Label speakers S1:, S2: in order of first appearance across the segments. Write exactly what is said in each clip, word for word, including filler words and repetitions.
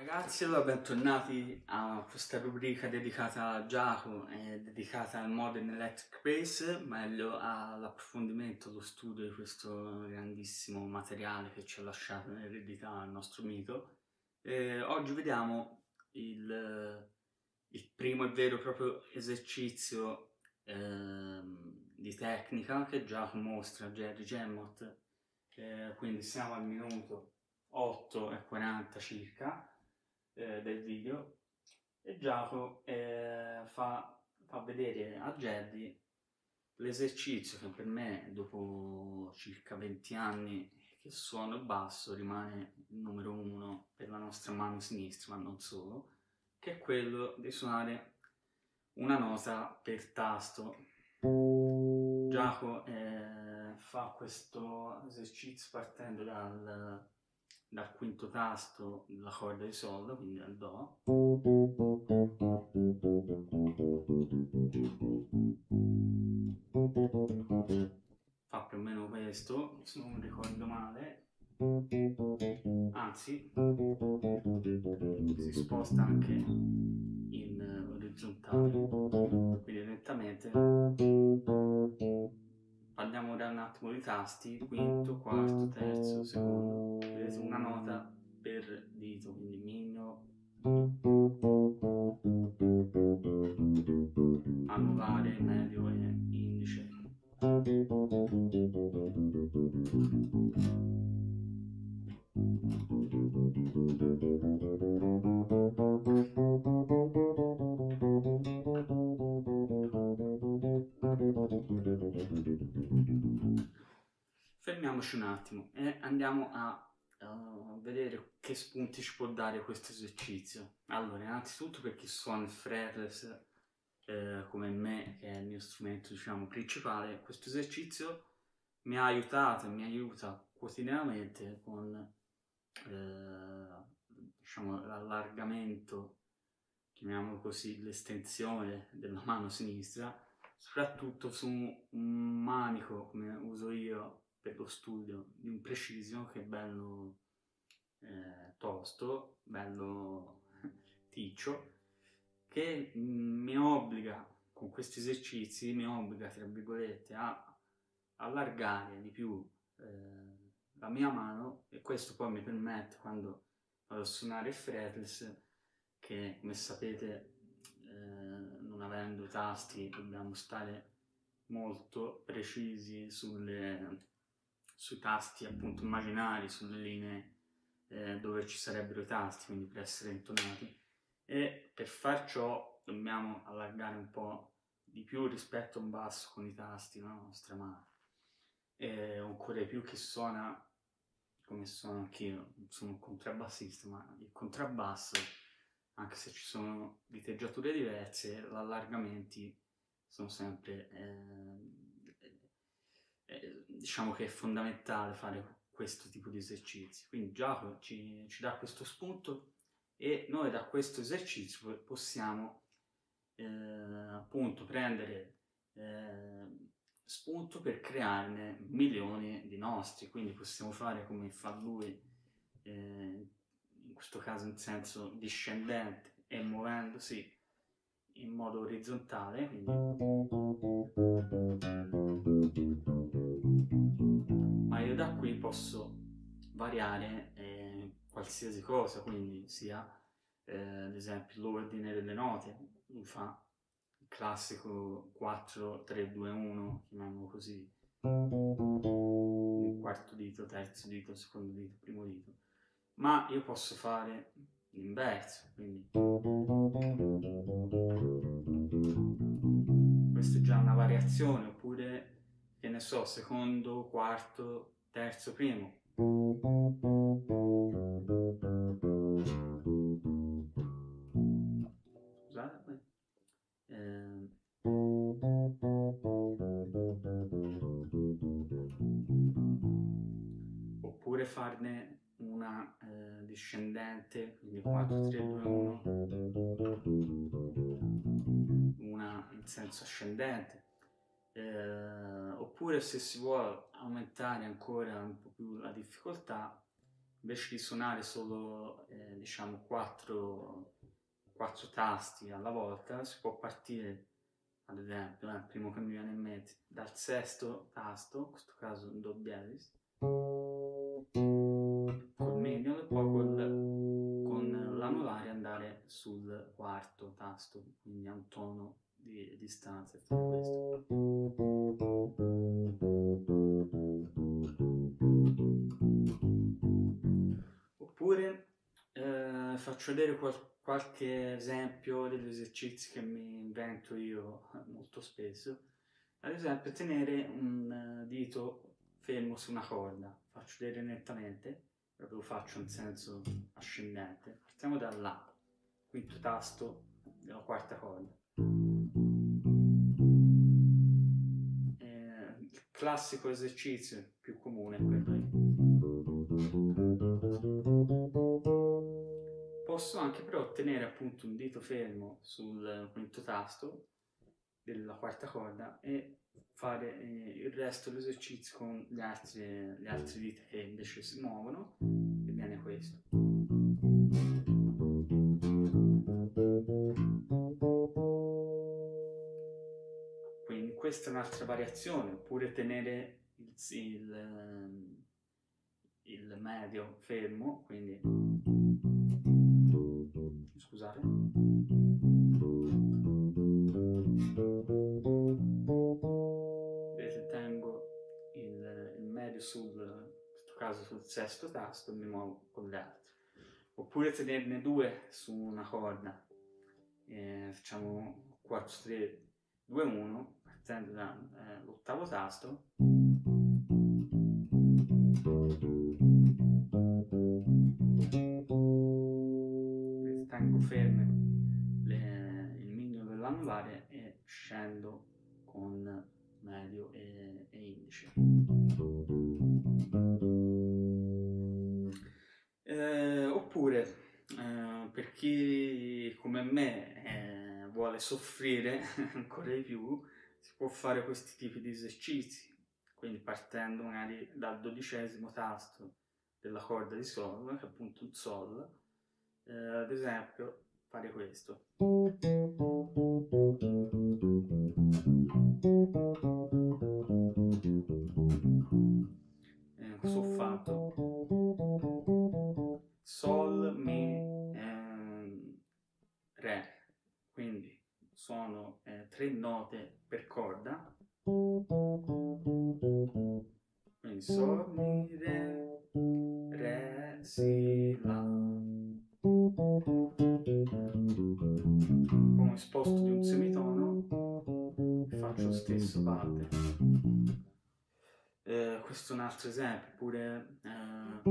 S1: ragazzi, allora bentornati a questa rubrica dedicata a Giacomo e dedicata al Modern Electric Bass, meglio all'approfondimento, allo studio di questo grandissimo materiale che ci ha lasciato in eredità il nostro mito. E oggi vediamo il, il primo e vero e proprio esercizio ehm, di tecnica che Giacomo mostra a Jerry Jemmott, eh, quindi siamo al minuto otto e quaranta circa eh, del video e Giacomo eh, fa, fa vedere a Jerry l'esercizio che per me dopo circa venti anni che suono il basso rimane il numero uno per la nostra mano sinistra, ma non solo, che è quello di suonare una nota per tasto. Giacomo eh, fa questo esercizio partendo dal, dal quinto tasto della corda di Sol, quindi dal Do, fa più o meno questo, se non ricordo male, anzi si sposta anche in orizzontale, quindi lentamente. Parliamo ora un attimo di tasti: quinto, quarto, terzo, secondo. Vedete, una nota per dito, quindi mignolo, anulare, medio e indice. Fermiamoci un attimo e andiamo a uh, vedere che spunti ci può dare questo esercizio. Allora, innanzitutto per chi suona il fretless eh, come me, che è il mio strumento, diciamo, principale, questo esercizio mi ha aiutato e mi aiuta quotidianamente con eh, diciamo, l'allargamento, chiamiamolo così, l'estensione della mano sinistra, soprattutto su un manico come uso io per lo studio di un Precision, che è bello eh, tosto, bello ticcio, che mi obbliga, con questi esercizi, mi obbliga, tra virgolette, a allargare di più eh, la mia mano, e questo poi mi permette, quando vado a suonare il fretless, che come sapete eh, non avendo tasti dobbiamo stare molto precisi sulle, sui tasti appunto immaginari, sulle linee eh, dove ci sarebbero i tasti, quindi per essere intonati, e per far ciò dobbiamo allargare un po' di più rispetto a un basso con i tasti nella nostra mano. E ancora di più chi suona come suono anch'io, non sono un contrabbassista, ma il contrabbasso, anche se ci sono diteggiature diverse, gli allargamenti sono sempre eh, eh, diciamo che è fondamentale fare questo tipo di esercizi. Quindi Giacomo ci, ci dà questo spunto e noi da questo esercizio possiamo eh, appunto prendere eh, spunto per crearne milioni di nostri. Quindi possiamo fare come fa lui, eh, in questo caso in senso discendente e muovendosi in modo orizzontale, quindi. Ma io da qui posso variare eh, qualsiasi cosa, quindi sia eh, ad esempio l'ordine delle note, mi fa il classico quattro tre due uno, chiamiamolo così, il quarto dito, terzo dito, secondo dito, primo dito, ma io posso fare l'inverso, quindi questa è già una variazione, oppure che ne so, secondo, quarto, terzo, primo. Scusate, eh... oppure farne una eh, discendente, quindi quattro tre due uno, una in senso ascendente. Eh, oppure se si vuole aumentare ancora un po' più la difficoltà, invece di suonare solo eh, diciamo quattro, quattro tasti alla volta, si può partire, ad esempio, eh, il primo che mi viene in mente, dal sesto tasto, in questo caso un do diesis, col medium, e poi col, con l'anulare andare sul quarto tasto, quindi a un tono di distanza, e fare questo. Oppure eh, faccio vedere qual- qualche esempio degli esercizi che mi invento io molto spesso. Ad esempio, tenere un dito fermo su una corda. Faccio vedere nettamente, proprio lo faccio in senso ascendente. Partiamo da là, quinto tasto della quarta corda. Eh, il classico esercizio più comune è quello lì. Posso anche però tenere appunto un dito fermo sul quinto tasto della quarta corda e fare eh, il resto dell'esercizio con le altre, le altre dita che invece si muovono, e viene questo. Quindi questa è un'altra variazione, oppure tenere il, il, il medio fermo, quindi scusate. Vedete, tengo il, il medio sul, in questo caso sul sesto tasto, e mi muovo con gli altri. Oppure tenerne due su una corda, eh, facciamo quattro tre due uno, partendo dall'ottavo eh, tasto. Tengo ferme le, il mignolo dell'anulare e scendo con medio e, e indice. Eh, oppure eh, per chi come me eh, vuole soffrire ancora di più, si può fare questi tipi di esercizi, quindi partendo magari dal dodicesimo tasto della corda di Sol, che è appunto un Sol, eh, ad esempio fare questo. Eh, questo ho fatto. Sol, Mi, ehm, Re, quindi sono eh, tre note per corda, quindi Sol, Mi, Re, Re, Si, La. Come sposto di un semitono, faccio lo stesso parte. Eh, questo è un altro esempio, oppure eh,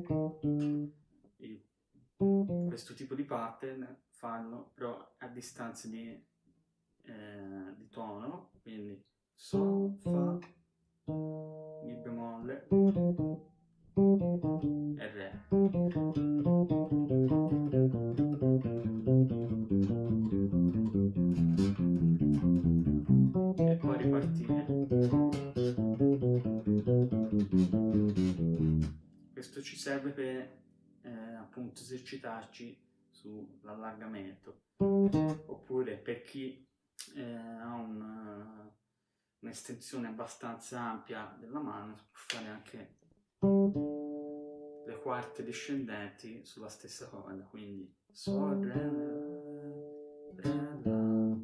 S1: il, questo tipo di pattern fanno però a distanza di, eh, di tono, quindi Sol, Fa, Mi bemolle e Re. E poi ripartire. Questo ci serve per eh, appunto esercitarci sull'allargamento, oppure per chi eh, ha un, un'estensione abbastanza ampia della mano, si può fare anche le quarte discendenti sulla stessa corda, quindi Sol, Re, Re, La.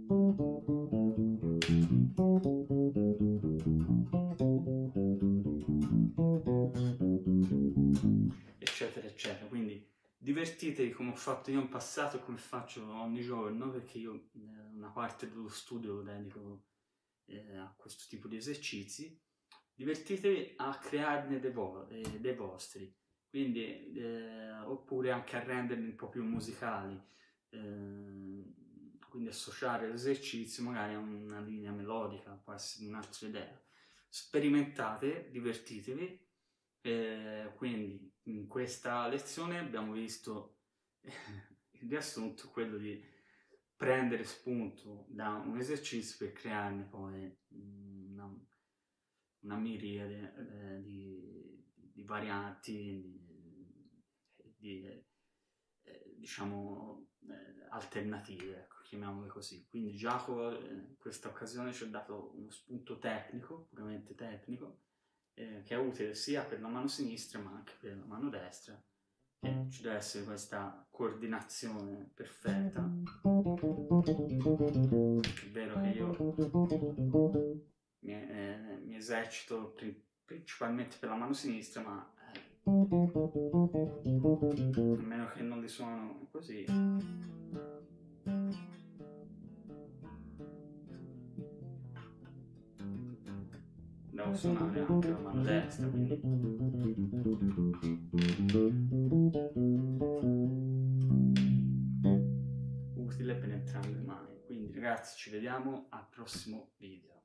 S1: Eccetera eccetera, quindi divertitevi come ho fatto io in passato e come faccio ogni giorno, perché io eh, una parte dello studio lo dedico eh, a questo tipo di esercizi. Divertitevi a crearne dei, vo- eh, dei vostri, quindi eh, oppure anche a renderli un po' più musicali, eh, quindi associare l'esercizio magari a una linea melodica, può essere un'altra idea. Sperimentate, divertitevi. Eh, quindi in questa lezione abbiamo visto il riassunto, quello di prendere spunto da un esercizio per crearne poi una, una miriade eh, di, di varianti, di, di eh, diciamo eh, alternative, ecco, chiamiamole così. Quindi Giacomo eh, in questa occasione ci ha dato uno spunto tecnico, puramente tecnico, eh, che è utile sia per la mano sinistra ma anche per la mano destra, che ci deve essere questa coordinazione perfetta. È vero che io mi, eh, mi esercito pri- principalmente per la mano sinistra, ma eh, a meno che non li suono così. Devo suonare anche la mano destra, quindi utile per entrambe le mani. Quindi ragazzi, ci vediamo al prossimo video.